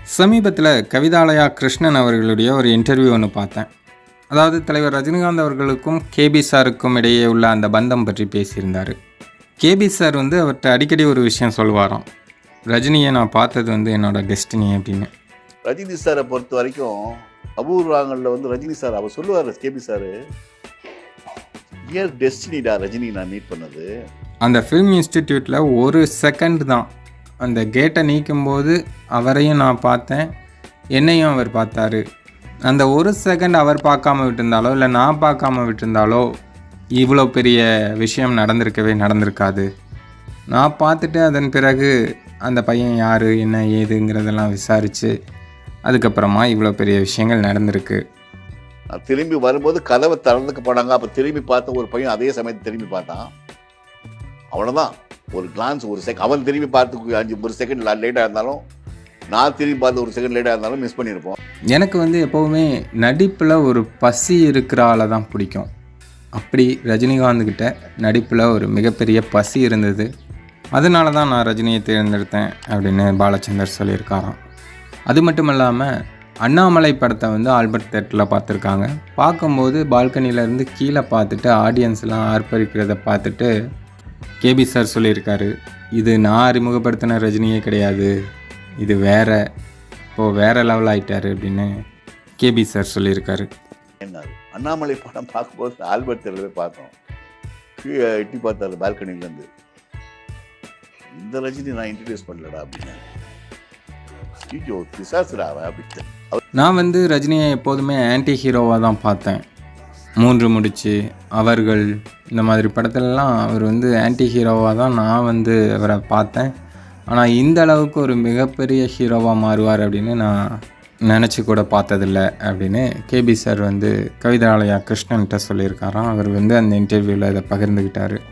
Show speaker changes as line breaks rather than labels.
சமீபத்தில் கவிதாலயா கிருஷ்ணன் அவர்களுடைய ஒரு இன்டர்வியூ ஒன்று பார்த்தேன். அதாவது தலைவர் ரஜினிகாந்த் அவர்களுக்கும் கேபி சாருக்கும் இடையே உள்ள அந்த பந்தம் பற்றி பேசியிருந்தார். கேபி சார் அவர்கிட்ட அடிக்கடி ஒரு விஷயம் சொல்லுவாராம், ரஜினியை நான் பார்த்தது என்னோடய டெஸ்டினி அப்படின்னு.
ரஜினி சாரை பொறுத்த வரைக்கும் அபூர்வங்களில் ரஜினி சார் அவர் சொல்லுவார், கேபி சார் ஏன் டெஸ்டினிடா ரஜினி நான் மீட் பண்ணது.
அந்த ஃபிலிம் இன்ஸ்டிடியூட்டில் ஒரு செகண்ட் தான், அந்த கேட்டை நீக்கும்போது அவரையும் நான் பார்த்தேன், என்னையும் அவர் பார்த்தாரு. அந்த ஒரு செகண்ட் அவர் பார்க்காம விட்டுருந்தாலோ இல்லை நான் பார்க்காம விட்டுருந்தாலோ இவ்வளோ பெரிய விஷயம் நடந்திருக்காது. நான் பார்த்துட்டு அதன் பிறகு அந்த பையன் யார் என்ன ஏதுங்கிறதெல்லாம் விசாரித்து அதுக்கப்புறமா இவ்வளோ பெரிய விஷயங்கள் நடந்திருக்கு.
திரும்பி வரும்போது கதவை திறந்துக்க போனாங்க. அப்போ திரும்பி பார்த்த ஒரு பையன் அதே சமயத்தை திரும்பி பார்த்தான். அவ்வளோதான், ஒரு கிளான்ஸ், ஒரு செகண்ட். அவன் திரும்பி பார்த்து ஒரு செகண்ட் லேட்டாக இருந்தாலும், நான் திரும்பி பார்த்து ஒரு செகண்ட் லேட்டாக இருந்தாலும் மிஸ் பண்ணியிருப்போம்.
எனக்கு எப்போவுமே நடிப்பில் ஒரு பசி இருக்கிற ஆளை தான் பிடிக்கும். அப்படி ரஜினிகாந்த்கிட்ட நடிப்பில் ஒரு மிகப்பெரிய பசி இருந்தது. அதனால தான் நான் ரஜினியை தேர்ந்தெடுத்தேன் அப்படின்னு பாலச்சந்தர் சொல்லியிருக்காராம். அது மட்டும் இல்லாமல் அண்ணாமலை படத்தை ஆல்பர்ட் தேட்டரில் பார்த்துருக்காங்க. பார்க்கும்போது பால்கனியிலேருந்து கீழே பார்த்துட்டு ஆடியன்ஸ்லாம் ஆர்ப்பரிக்கிறத பார்த்துட்டு கேபி சார் சொல்லியிருக்காரு, இது நான் அறிமுகப்படுத்தின ரஜினியே கிடையாது, இது வேறு லெவல் ஆகிட்டார் அப்படின்னு கேபி சார் சொல்லியிருக்காரு.
என்ன அண்ணாமலை படம் பார்க்கும்போது ஆல்பர்ட் தேட்டரில் பார்த்தோம். கீழே எட்டி பார்த்தாரு பால்கனிலேருந்து, இந்த ரஜினி நான் இன்ட்ரடியூஸ் பண்ணலடா அப்படின்னு.
நான் ரஜினியை எப்போதுமே ஆன்டி ஹீரோவாக தான் பார்த்தேன். 3 முடிச்சு, அவர்கள், இந்த மாதிரி படத்துலலாம் அவர் ஆன்டி ஹீரோவாக தான் நான் அவரை பார்த்தேன். ஆனால் இந்த அளவுக்கு ஒரு மிகப்பெரிய ஹீரோவாக மாறுவார் அப்படின்னு நான் நினச்சி கூட பார்த்ததில்லை அப்படின்னு கேபி சார் கவிதாலயா கிருஷ்ணன்கிட்ட சொல்லியிருக்காராம். அவர் அந்த இன்டர்வியூவில் இதை பகிர்ந்துக்கிட்டார்.